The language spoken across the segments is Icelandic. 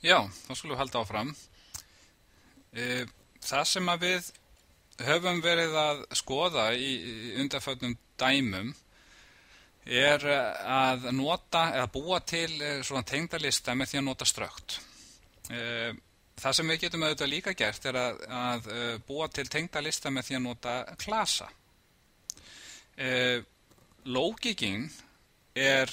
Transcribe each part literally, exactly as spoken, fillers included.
Já, þá skulum við halda áfram. E, það sem að við höfum verið að skoða í í undanförnum dæmum er að nota eða búa til eh, svona tengdalista með því að nota strökt. E, það sem við getum auðvitað líka gert er að, að eh, búa til tengdalista með því að nota klasa. E, lógikinn er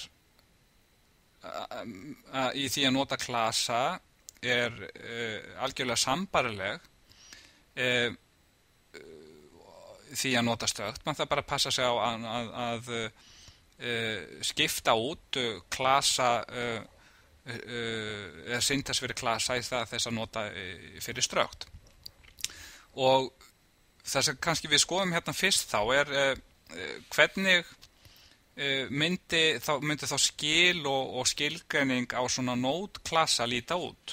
að í því að nota klasa er uh, algjörlega sambarileg uh, því að nota strökt. Man þarf bara að passa sig á að, að, að uh, skipta út uh, klasa uh, uh, eða syntas fyrir klasa í það þess að nota uh, fyrir strökt. Og það sem kannski við skoðum hérna fyrst þá er uh, hvernig myndi þá, myndi þá skil og, og skilgreining á svona node klasa líta út.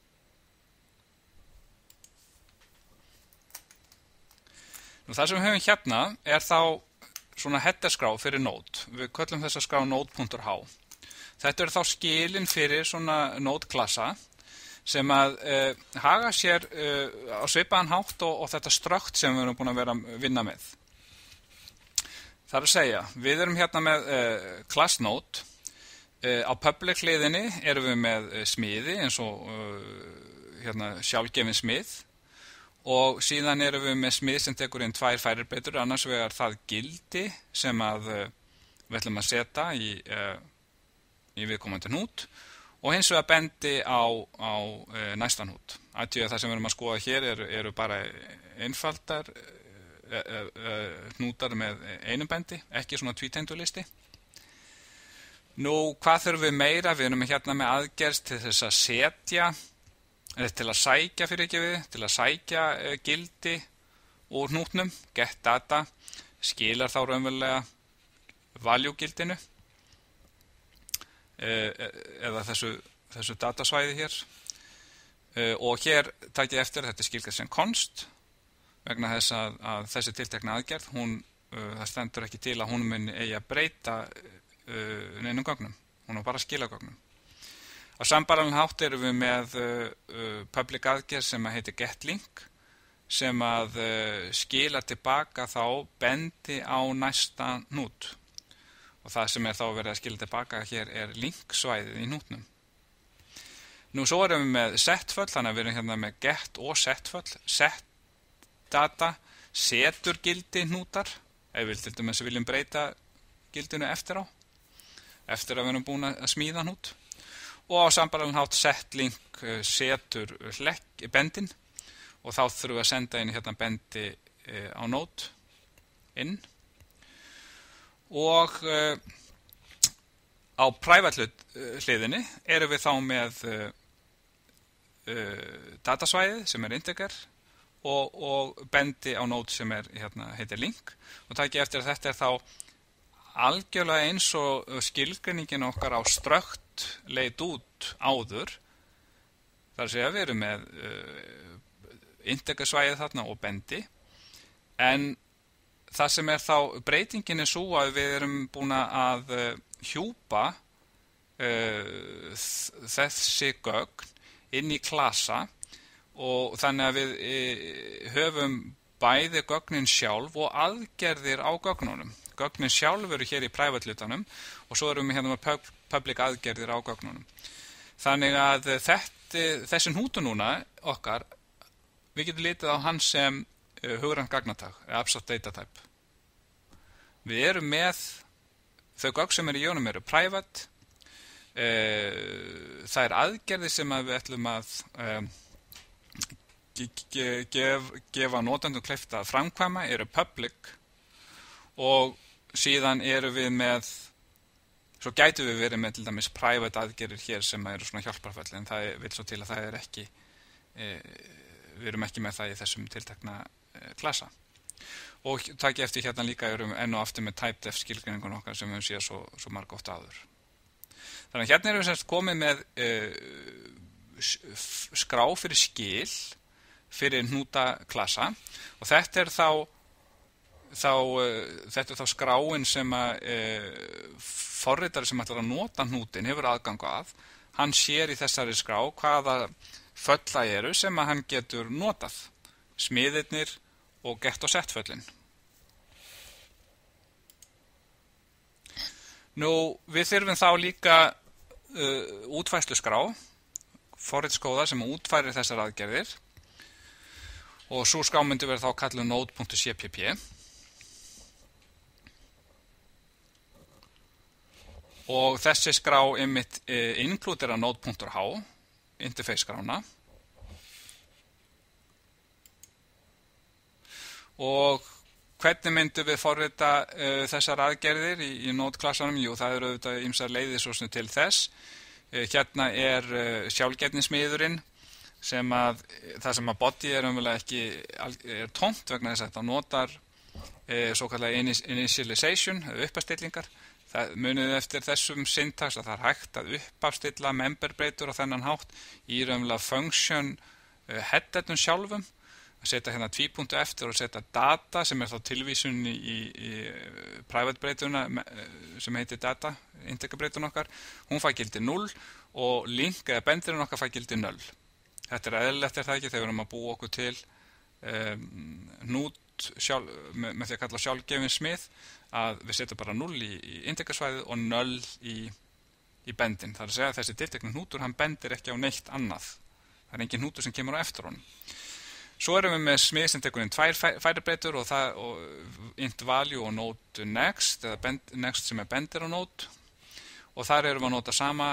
Nú, það sem við höfum hérna er þá svona headerskrá fyrir node. Við köllum þessa skrá node.h. Þetta eru þá skilin fyrir svona node klasa sem að uh, haga sér uh, á svipaðan hátt og, og þetta strökt sem við erum búin að vera að vinna með. Það er að segja, við erum hérna með uh, class node, uh, á public hliðinni erum við með uh, smiði eins og uh, hérna, sjálfgefin smið og síðan erum við með smið sem tekur inn tvær færibreytur, annars vegar það gildi sem að uh, við ætlum að setja í, uh, í viðkomandi hnút og hins vegar bendi á, á uh, næsta hnút. Ætli að það sem við erum að skoða hér eru, eru bara einfaldar hnútar með einum bendi, ekki svona tvítengdulisti. Nú, hvað þurfum við meira? Við erum hérna með aðgerð til þess að setja, eða til að sækja fyrir ekki við, til að sækja gildi úr hnútnum, get data, skilar þá raunverulega value gildinu eða þessu, þessu datasvæði hér. Og hér takk ég eftir, þetta er skilgreitt sem const vegna þess að, að þessi tiltekna aðgerð, hún, uh, það stendur ekki til að hún muni eigi að breyta uh, neinum gögnum, hún er bara að skila gögnum. Á sambærilegan hátt erum við með uh, uh, public aðgerð sem að heitir getLink, sem að uh, skila tilbaka þá bendi á næsta hnút. Og það sem er þá verið að skila tilbaka hér er linksvæðið í hnútnum. Nú svo erum við með setföll, þannig að við erum hérna með get og setföll, set data setur gildi hnútar ef við til dæmis viljum breyta gildinu eftir á eftir að við erum búin að smíða hnút og á sambærilegan hátt setLink setur hlekk, bendin og þá þurfum við að senda inn hérna bendi á node inn og uh, á private hliðinni erum við þá með uh, uh, datasvæðið sem er integer Og, og bendi á node sem er, hérna, heitir link og takk ég eftir að þetta er þá algjörlega eins og skilgreiningin okkar á strökt leit út áður. Það er að segja við erum með uh, integersvæðið þarna og bendi en það sem er þá breytingin er svo að við erum búin að uh, hjúpa uh, þessi gögn inn í klasa og þannig að við e, höfum bæði gögnin sjálf og aðgerðir á gögnunum. Gögnin sjálf eru hér í private hlutanum og svo erum við hérna með public aðgerðir á gögnunum. Þannig að þetta, þessi hnútu núna okkar, við getum litið á hann sem uh, hugrænt gagnatag, abstract data type. Við erum með þau gögn sem eru í jónum eru private, uh, það er aðgerðir sem að við ætlum að uh, Gef, gefa notendum kleift að framkvæma eru public og síðan eru við með svo gætu við verið með til dæmis private aðgerðir hér sem eru svona hjálparfall en það vil svo til að það er ekki e, við erum ekki með það í þessum tiltekna e, klasa og takk eftir hérna líka erum enn og aftur með typedef skilgreiningun okkar sem við höfum séð svo, svo marg oft áður. Þannig að hérna erum við semst komið með e, skrá fyrir skil fyrir hnúta klasa og þetta er þá, þá, uh, þetta er þá skráin sem að uh, forritari sem ætlar að nota hnútin hefur aðgang að hann sér í þessari skrá hvaða fölla eru sem að hann getur notað, smiðirnir og get og set föllin. Nú, við þurfum þá líka uh, útfærsluskrá, forritskóða sem útfærir þessar aðgerðir og sú skrá myndi verða þá kalluð node.cpp. Og þessi skrá einmitt uh, inklúdera node.h, interface skrána. Og hvernig myndum við forrita uh, þessar aðgerðir í, í Node-klassanum? Jú, það eru auðvitað ýmsar leiðir svo sem til þess. Uh, hérna er uh, sjálfgerðnismiðurinn sem að það sem að body er umverulega ekki er tómt vegna þess að þetta notar uh, svo kallega initialization, uppastillingar. Það munið eftir þessum syntax að það er hægt að uppafstilla memberbreytur á þennan hátt í raunverulega function uh, headernum sjálfum. Að setja hérna tvípunktu eftir og setja data sem er þá tilvísun í, í, í private breytuna sem heitir data, integerbreytun okkar. Hún fær gildi núll og link eða bendirinn okkar fær gildi null. Þetta er eðlilegt er það ekki þegar við erum að búa okkur til um, hnút sjálf, með, með því að kalla sjálfgefin smið að við setjum bara null í, í integersvæðið og null í, í bendin. Það er að segja að þessi tiltekni hnútur hann bendir ekki á neitt annað. Það er engin hnútur sem kemur á eftir honum. Svo erum við með smið sem tekur inn tvær færibreytur og það og int value og node next eða bend, next sem er bendir á node og þar erum við að nota sama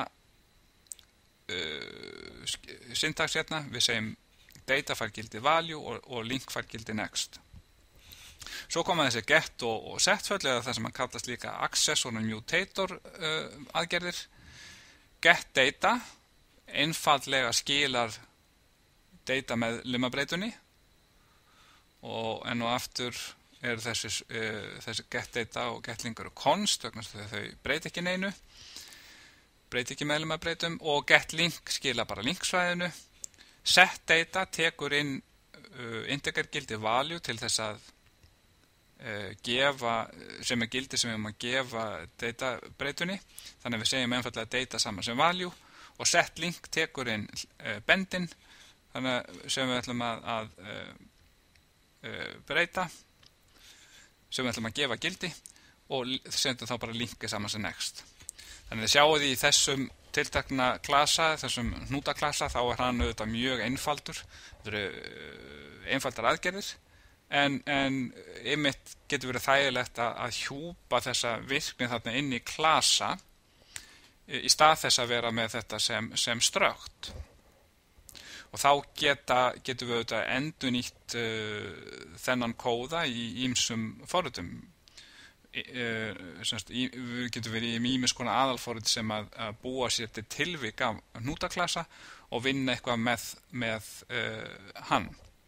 uh, syntax hérna. Við segjum data fær gildi value og, og link fær gildi next. Svo koma þessi get og, og set föll eða það sem að kallast líka access og mutator uh, aðgerðir. Get data einfaldlega skilar data með limabreytunni og enn og aftur er þessi, uh, þessi get data og get link eru const vegna þess að þau breyti ekki neinu, breyti ekki með limabreytum og get link skila bara linksvæðinu. Set data tekur inn uh, integer gildi value til þess að uh, gefa, sem er gildi sem við erum að gefa data breytunni, þannig að við segjum einfallega data saman sem value og set link tekur inn uh, bendin þannig sem við ætlum að, að uh, uh, breyta, sem við ætlum að gefa gildi og sendum þá bara linki saman sem next. Þannig að sjáu því í þessum tiltekna klasa, þessum hnútaklasa, þá er hann auðvitað mjög einfaldur. Það eru uh, einfaldar aðgerðir, en, en einmitt getur verið þægilegt að, að hjúpa þessa virkni þarna inn í klasa í stað þess að vera með þetta sem, sem strökt. Og þá geta, getum við auðvitað endurnýtt uh, þennan kóða í ýmsum forritum. Uh, semst, í, við getum verið í ýmis konar aðalforrit sem að, að búa sér til tilvik af hnútaklasa og vinna eitthvað með, með uh, hann.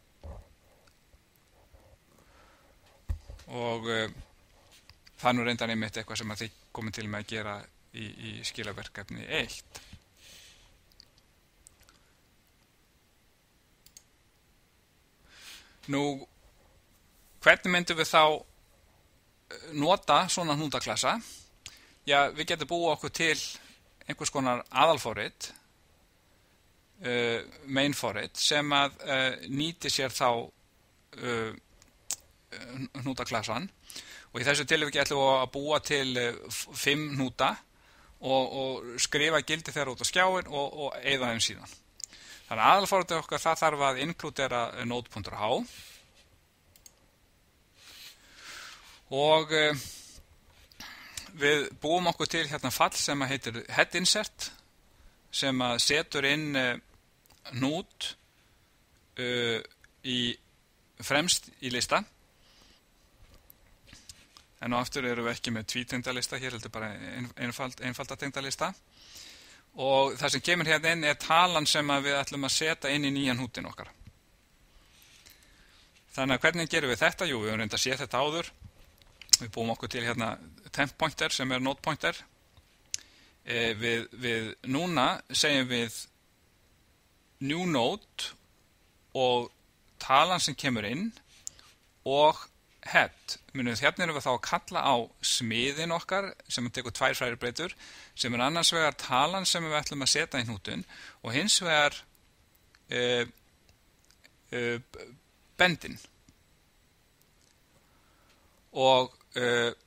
Og uh, það er nú reyndar einmitt eitthvað sem að þið komið til með að gera í, í skilaverkefni eitt. Nú, hvernig myndum við þá nota svona hnútaklasa? Já, við getum búið okkur til einhvers konar aðalforrit, uh, mainforrit, sem að uh, nýti sér þá uh, hnútaklasan og í þessu tilviki ætlum við að búa til uh, fimm hnúta og, og skrifa gildi þeirra út á skjáin og, og eyða þeim síðan. Þannig að aðalforritið okkar það þarf að inklúdera node.h og uh, við búum okkur til hérna fall sem að heitir head insert sem að setur inn uh, hnút uh, í fremst í lista. En á aftur eru við ekki með tvítengdalista, hér heldur bara einfald, einfaldatengdalista. Og það sem kemur hérna inn er talan sem við ætlum að setja inn í nýjan hnútin okkar. Þannig að hvernig gerum við þetta? Jú, við höfum reynd að sé þetta áður. Við búum okkur til hérna temp pointer sem er node pointer. E, við, við núna segjum við new node og talan sem kemur inn og head, munum hérna erum við þá að kalla á smiðin okkar sem tekur tvær fræribreytur, sem er annars vegar talan sem við ætlum að setja í hnútinn og hins vegar uh, uh, bendin. Og uh,